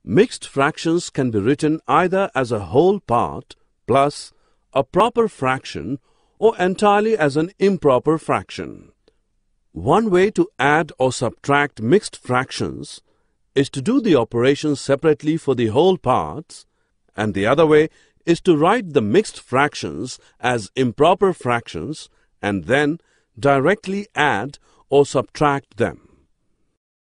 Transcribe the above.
Mixed fractions can be written either as a whole part plus a proper fraction or entirely as an improper fraction. One way to add or subtract mixed fractions is to do the operation separately for the whole parts, and the other way is to write the mixed fractions as improper fractions and then directly add or subtract them.